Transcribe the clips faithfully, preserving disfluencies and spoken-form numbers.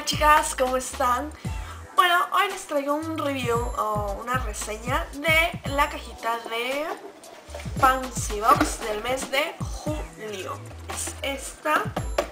Hola chicas, ¿cómo están? Bueno, hoy les traigo un review o una reseña de la cajita de Fancy Box del mes de julio. Es esta.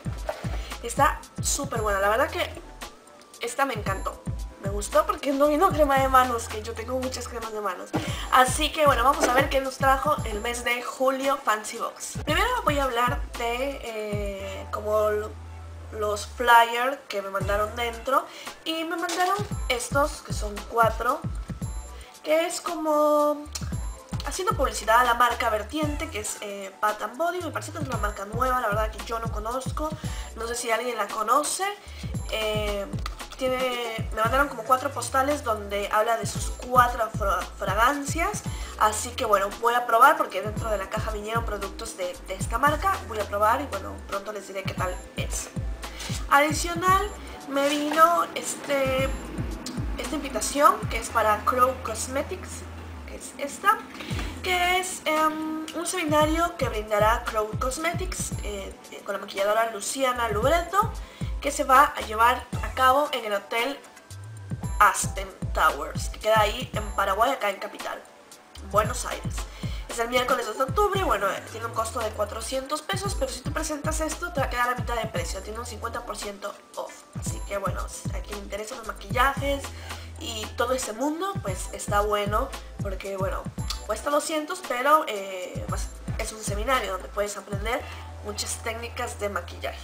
Está súper buena, la verdad que esta me encantó. Me gustó porque no vino crema de manos, que yo tengo muchas cremas de manos. Así que bueno, vamos a ver qué nos trajo el mes de julio Fancy Box. Primero voy a hablar de eh, como los flyers que me mandaron dentro. Y me mandaron estos, que son cuatro, que es como haciendo publicidad a la marca Vertiente, que es eh, Bath and Body. Me parece que es una marca nueva, la verdad que yo no conozco. No sé si alguien la conoce. Eh, tiene, me mandaron como cuatro postales donde habla de sus cuatro fra fragancias. Así que bueno, voy a probar porque dentro de la caja vinieron productos de, de esta marca. Voy a probar y bueno, pronto les diré qué tal es. Adicional me vino este, esta invitación que es para Crow Cosmetics, que es esta, que es um, un seminario que brindará Crow Cosmetics eh, eh, con la maquilladora Luciana Lubretto, que se va a llevar a cabo en el hotel Aspen Towers, que queda ahí en Paraguay, acá en Capital, Buenos Aires. Es el miércoles dos de octubre, bueno, tiene un costo de cuatrocientos pesos, pero si tú presentas esto te va a quedar a mitad de precio, tiene un cincuenta por ciento off. Así que bueno, a quien le interesan los maquillajes y todo ese mundo, pues está bueno, porque bueno, cuesta doscientos, pero eh, pues, es un seminario donde puedes aprender muchas técnicas de maquillaje.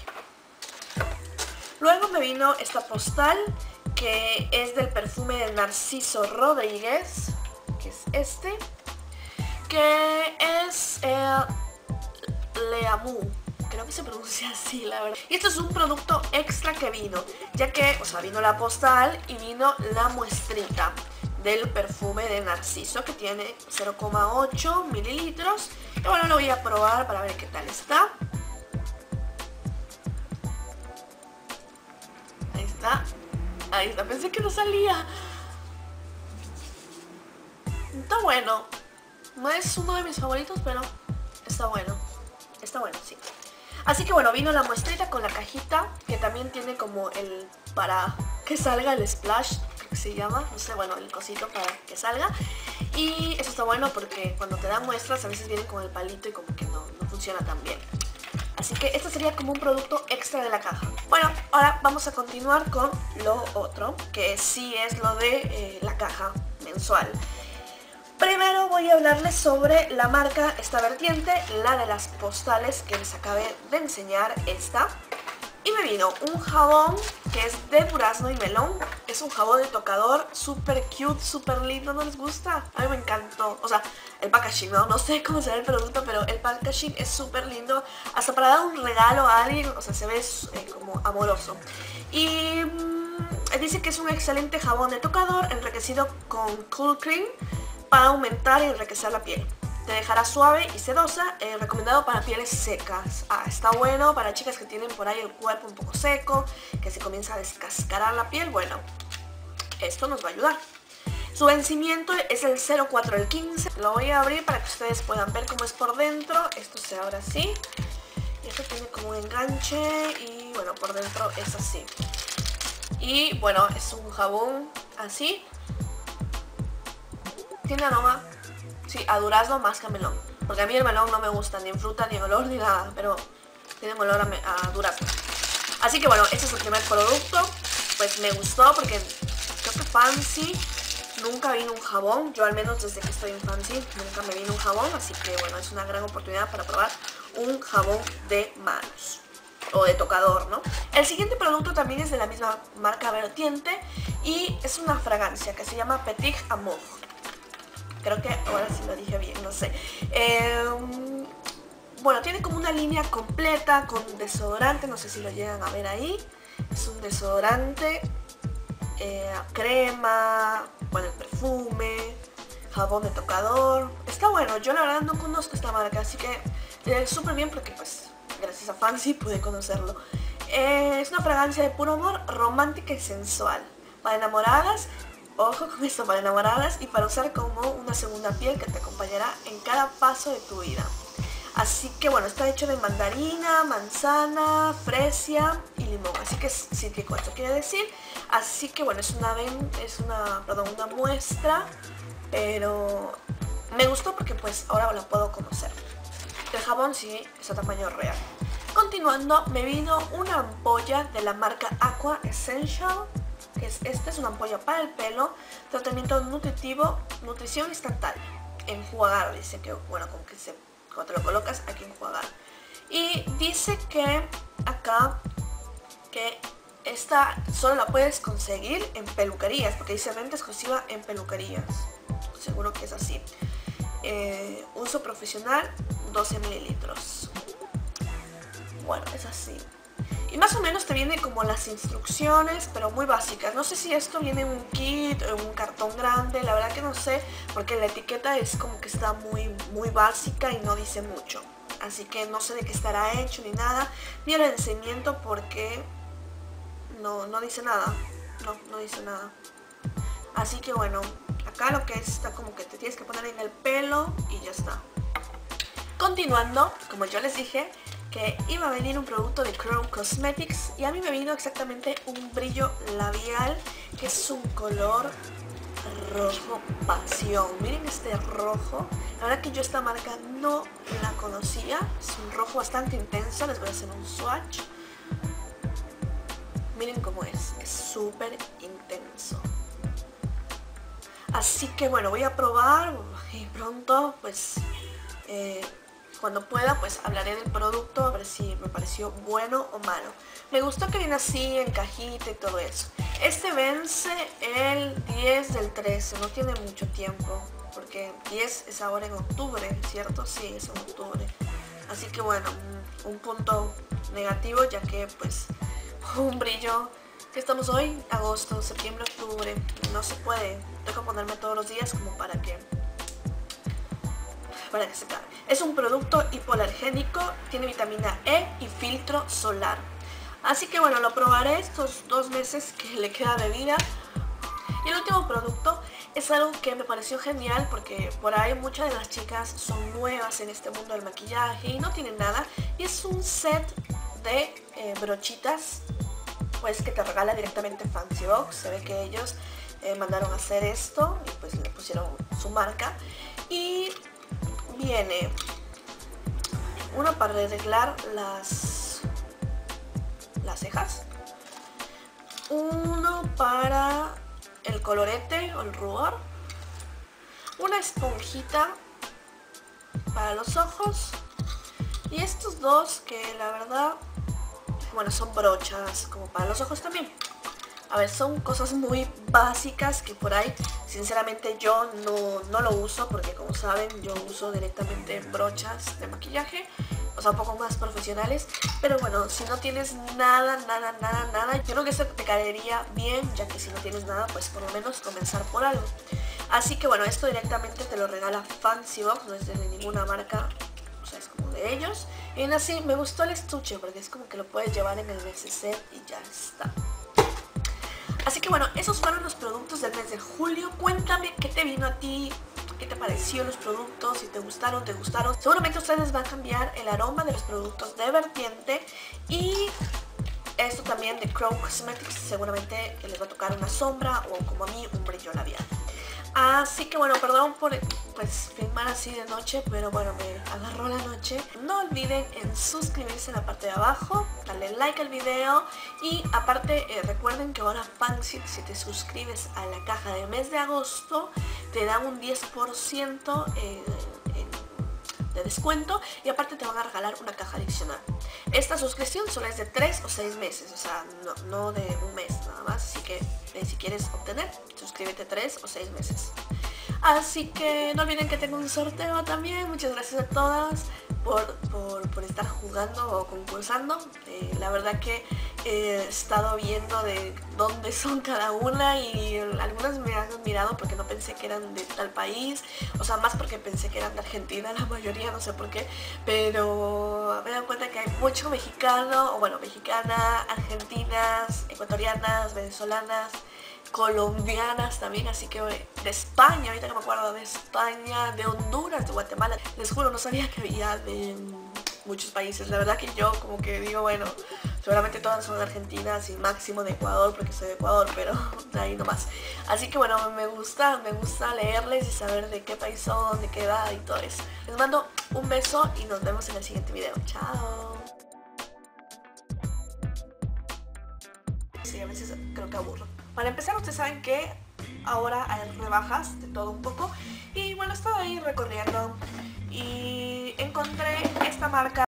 Luego me vino esta postal, que es del perfume de Narciso Rodríguez, que es este, que es eh, Leamu, creo que se pronuncia así, la verdad. Y esto es un producto extra que vino, ya que, o sea, vino la postal y vino la muestrita del perfume de Narciso, que tiene cero coma ocho mililitros. Y bueno, lo voy a probar para ver qué tal está. Ahí está, ahí está, pensé que no salía. Está bueno. No es uno de mis favoritos, pero está bueno. Está bueno, sí. Así que bueno, vino la muestrita con la cajita, que también tiene como el para que salga el splash, creo que se llama. No sé, bueno, el cosito para que salga. Y eso está bueno porque cuando te dan muestras a veces vienen con el palito y como que no, no funciona tan bien. Así que esto sería como un producto extra de la caja. Bueno, ahora vamos a continuar con lo otro, que sí es lo de eh, la caja mensual. Primero voy a hablarles sobre la marca esta Vertiente, la de las postales que les acabé de enseñar, esta. Y me vino un jabón que es de durazno y melón. Es un jabón de tocador súper cute, súper lindo, ¿no les gusta? A mí me encantó. O sea, el packaging, ¿no? No sé cómo será el producto, pero el packaging es súper lindo. Hasta para dar un regalo a alguien, o sea, se ve eh, como amoroso. Y mmm, dice que es un excelente jabón de tocador enriquecido con Cool Cream para aumentar y enriquecer la piel. Te dejará suave y sedosa, eh, recomendado para pieles secas. Ah, está bueno para chicas que tienen por ahí el cuerpo un poco seco, que se comienza a descascarar la piel. Bueno, esto nos va a ayudar. Su vencimiento es el cero cuatro del quince. Lo voy a abrir para que ustedes puedan ver cómo es por dentro. Esto se abre así. Y esto tiene como un enganche y bueno, por dentro es así. Y bueno, es un jabón así. Tiene aroma, sí, a durazno más que a melón. Porque a mí el melón no me gusta, ni en fruta, ni en olor, ni nada. Pero tiene olor a, a durazno. Así que bueno, este es el primer producto. Pues me gustó porque creo que Fancy nunca vino un jabón. Yo al menos desde que estoy en Fancy nunca me vino un jabón. Así que bueno, es una gran oportunidad para probar un jabón de manos. O de tocador, ¿no? El siguiente producto también es de la misma marca Vertiente. Y es una fragancia que se llama Petit Amour. Creo que ahora sí lo dije bien, no sé. Eh, bueno, tiene como una línea completa con desodorante, no sé si lo llegan a ver ahí. Es un desodorante, eh, crema, bueno, el perfume, jabón de tocador. Está bueno, yo la verdad no conozco esta marca, así que eh, súper bien porque pues gracias a Fancy pude conocerlo. Eh, es una fragancia de puro amor, romántica y sensual. Para enamoradas. Ojo con esto, para enamoradas y para usar como una segunda piel que te acompañará en cada paso de tu vida. Así que bueno, está hecho de mandarina, manzana, fresia y limón, así que es cítrico, esto quiere decir. Así que bueno, es una, ven, es una, perdón, una muestra, pero me gustó porque pues ahora la puedo conocer. El jabón sí es a tamaño real. Continuando, me vino una ampolla de la marca Aqua Essential, que es esta, es una ampolla para el pelo, tratamiento nutritivo, nutrición instantánea, enjuagar, dice que, bueno, como que se, cuando te lo colocas hay que enjuagar. Y dice que acá, que esta solo la puedes conseguir en peluquerías, porque dice venta exclusiva en peluquerías, seguro que es así. Eh, uso profesional, doce mililitros. Bueno, es así. Y más o menos te vienen como las instrucciones, pero muy básicas. No sé si esto viene en un kit o en un cartón grande, la verdad que no sé, porque la etiqueta es como que está muy, muy básica y no dice mucho. Así que no sé de qué estará hecho ni nada, ni el vencimiento porque no, no dice nada. No, no dice nada. Así que bueno, acá lo que es, está como que te tienes que poner en el pelo y ya está. Continuando, como yo les dije, que iba a venir un producto de Chrome Cosmetics y a mí me vino exactamente un brillo labial que es un color rojo pasión. Miren este rojo, la verdad que yo esta marca no la conocía, es un rojo bastante intenso, les voy a hacer un swatch. Miren cómo es, es súper intenso. Así que bueno, voy a probar y pronto pues... Eh, cuando pueda pues hablaré del producto, a ver si me pareció bueno o malo. Me gustó que viene así en cajita y todo eso. Este vence el diez del trece, no tiene mucho tiempo, porque diez es ahora en octubre, ¿cierto? Sí, es en octubre. Así que bueno, un, un punto negativo, ya que pues un brillo, que estamos hoy, agosto, septiembre, octubre, no se puede. Tengo que ponerme todos los días como para que... para que se acabe. Es un producto hipoalergénico, tiene vitamina E y filtro solar. Así que bueno, lo probaré estos dos meses que le queda de vida. Y el último producto es algo que me pareció genial porque por ahí muchas de las chicas son nuevas en este mundo del maquillaje y no tienen nada. Y es un set de eh, brochitas pues que te regala directamente Fancy Box. Se ve que ellos eh, mandaron a hacer esto y pues le pusieron su marca. Y viene uno para arreglar las, las cejas, uno para el colorete o el rubor, una esponjita para los ojos y estos dos que la verdad, bueno, son brochas como para los ojos también. A ver, son cosas muy básicas que por ahí sinceramente yo no, no lo uso porque como saben yo uso directamente brochas de maquillaje, o sea un poco más profesionales, pero bueno, si no tienes nada, nada, nada, nada, yo creo que esto te caería bien, ya que si no tienes nada pues por lo menos comenzar por algo. Así que bueno, esto directamente te lo regala Fancy Box, no es de ninguna marca, o sea es como de ellos. Y aún así me gustó el estuche porque es como que lo puedes llevar en el neceser y ya está. Así que bueno, esos fueron los productos del mes de julio. Cuéntame qué te vino a ti, qué te pareció los productos, si te gustaron, te gustaron. Seguramente ustedes van a cambiar el aroma de los productos de Vertiente. Y esto también de Chrome Cosmetics seguramente les va a tocar una sombra o como a mí un brillo labial. Así que bueno, perdón por pues filmar así de noche, pero bueno, me agarró la noche. No olviden en suscribirse en la parte de abajo, darle like al video y aparte eh, recuerden que ahora Fancy, si te suscribes a la caja del mes de agosto, te dan un diez por ciento eh, de descuento y aparte te van a regalar una caja adicional. Esta suscripción solo es de tres o seis meses, o sea, no, no de un mes nada más, así que eh, si quieres obtener, suscríbete tres o seis meses. Así que no olviden que tengo un sorteo también. Muchas gracias a todas por, por, por estar jugando o concursando. Eh, la verdad que he estado viendo de dónde son cada una y algunas me han admirado porque no pensé que eran de tal país. O sea, más porque pensé que eran de Argentina, la mayoría, no sé por qué. Pero me he dado cuenta que hay mucho mexicano, o bueno, mexicana, argentinas, ecuatorianas, venezolanas, colombianas también, así que de España, ahorita que me acuerdo, de España, de Honduras, de Guatemala, les juro, no sabía que había de muchos países. La verdad que yo como que digo, bueno, Seguramente todas son argentinas y máximo de Ecuador porque soy de Ecuador, pero de ahí nomás. Así que bueno, me gusta, me gusta leerles y saber de qué país son, de qué edad y todo eso. Les mando un beso y nos vemos en el siguiente video. Chao. Sí, a veces creo que aburro. Para empezar, ustedes saben que ahora hay rebajas de todo un poco. Y bueno, estaba ahí recorriendo y encontré esta marca